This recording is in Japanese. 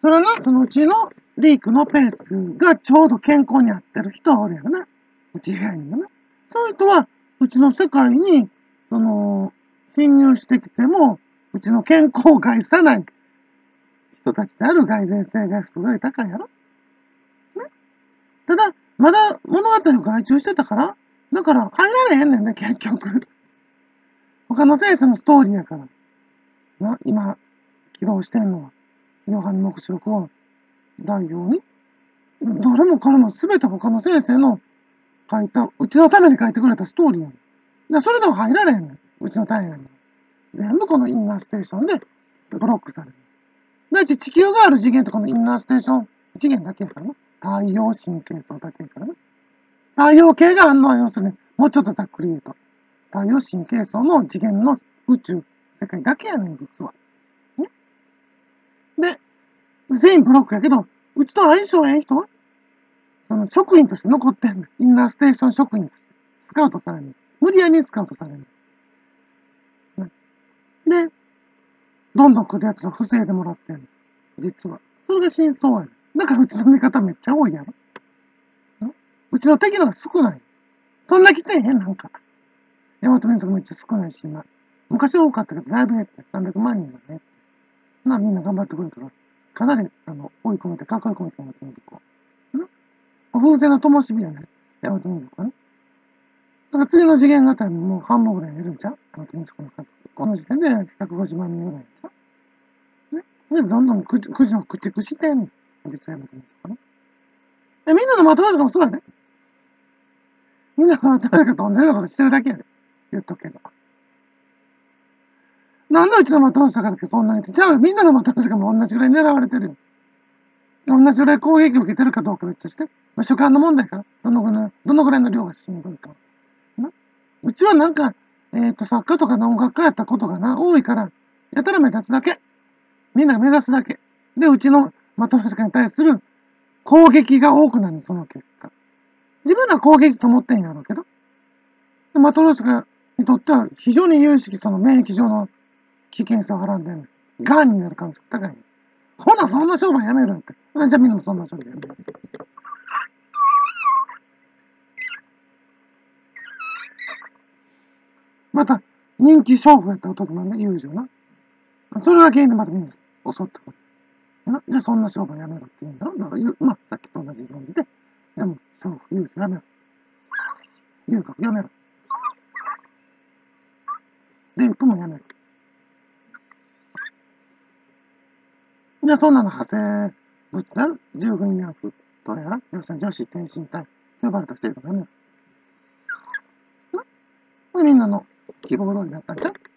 それはな、そのうちのリークのペースがちょうど健康に合ってる人はおるやろな。うち以外にもな。そういう人は、うちの世界に、侵入してきても、うちの健康を害さない人たちである蓋然性がすごい高いやろ。ね。ただ、まだ物語を外注してたから、だから入られへんねんね、結局。他の先生のストーリーやから。な、今、起動してんのは、ヨハネ黙示録を代表に。どれも彼も全て他の先生の書いた、うちのために書いてくれたストーリーやねん。それでも入られへんねん。うちの単位に。全部このインナーステーションでブロックされる。だい地球がある次元ってこのインナーステーション次元だけやからな。太陽神経層だけやからな。太陽系があんのは要するに、もうちょっとざっくり言うと、太陽神経層の次元の宇宙、世界だけやねん、実は。ね。で、全員ブロックやけど、うちと相性ええ人はその職員として残ってんねん。インナーステーション職員として。スカウトされんねん。無理やりスカウトされんねん。で、どんどん来る奴ら防いでもらってんねん。実は。それが真相やねん。だからうちの味方めっちゃ多いやろ。うちの敵のが少ない。そんな来てへん、なんか。大和民族めっちゃ少ないし、今。昔多かったけど、だいぶ減って、300万人だね。みんな頑張ってくれたから、かなり、追い込めて、囲い込めて、大和民族を。風船の灯火やね。大和民族はね。だから次の次元型にもう半分ぐらい減るんちゃう大和民族の数。この時点で150万人ぐらいちゃうね。で、どんどん駆除駆逐してんの。実際の民族はね。みんなのまとめとかもそうやね。みんなのまとめとかと同じようなことしてるだけやで。言っとくけど。なんでうちのまとめとかだけそんなにって。じゃあみんなのまとめとかも同じぐらい狙われてるよ。同じぐらい攻撃を受けてるかどうか別として。主観の問題から。どのぐらいの量がしんどいか。うちはなんか、作家とかの音楽家やったことがな、多いから、やたら目立つだけ。みんなが目指すだけ。で、うちのマトロシカに対する攻撃が多くなる、その結果。自分らは攻撃と思ってんやろうけど、マトロシカにとっては非常に有識その免疫上の危険性をはらんでんねん。癌になる可能性が高い。ほな、そんな商売やめろって。じゃあみんなもそんな商売やめろ。また、人気勝負やった男なんで、友情な。それが原因でまたみんな襲ってくる。じゃあそんな商売やめろって言うんだろだからまあ、さっきと同じ論理で、でも、勝負、勇気やめろ。遊郭やめろ。レイプもやめろ。じゃあそんなの派生物である従軍慰安婦とやら、要するに女子転身隊と呼ばれた制度やめろ。みんなの希望通りだったんちゃう